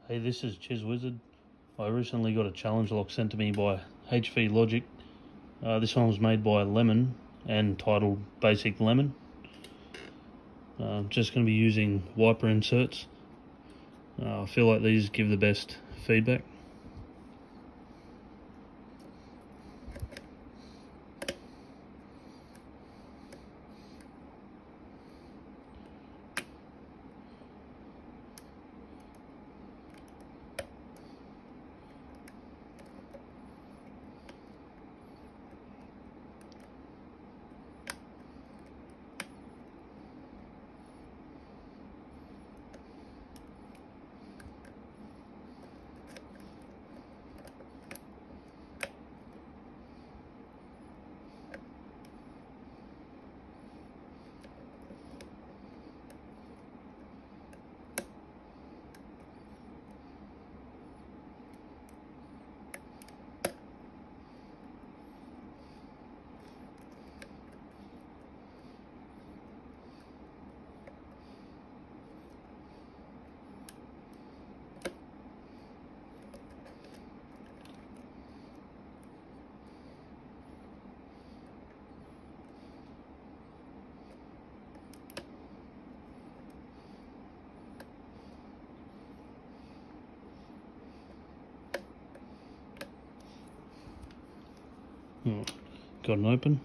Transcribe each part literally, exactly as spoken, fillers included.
Hey, this is Chiz Wizard. I recently got a challenge lock sent to me by HVLogic. Uh, this one was made by Lemon and titled Basic Lemon. Uh, just going to be using wiper inserts. Uh, I feel like these give the best feedback. Oh, got an open.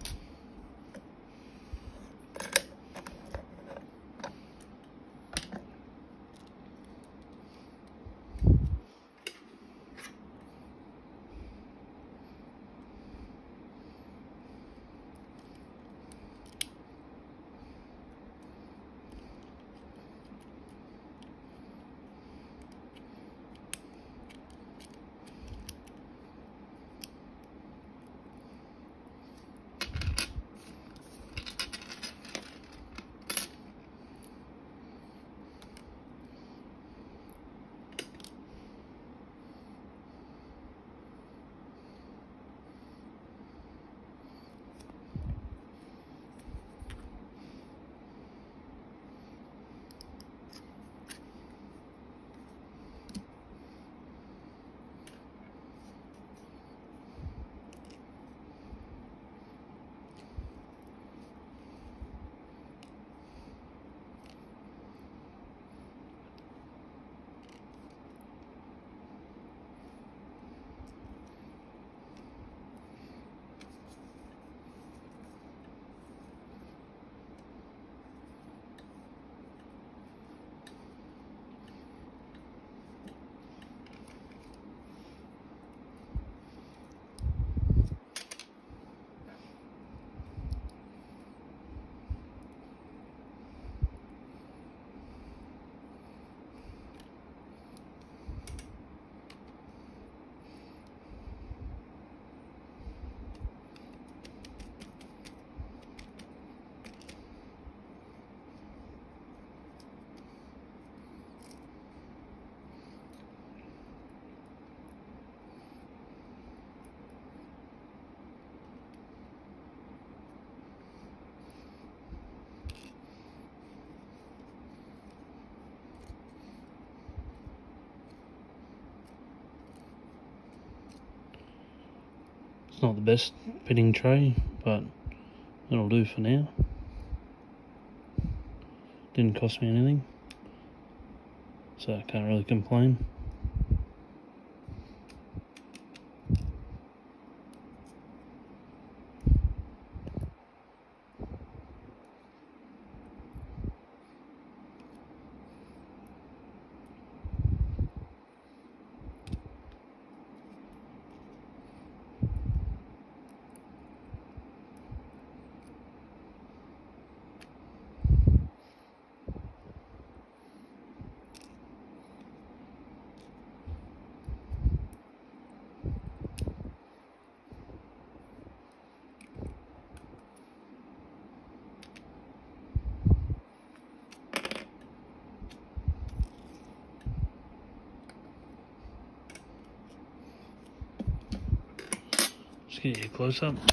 It's not the best fitting tray, but it'll do for now. Didn't cost me anything, so I can't really complain. Just get you a close up.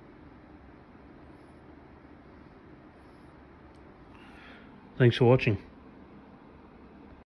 Thanks for watching.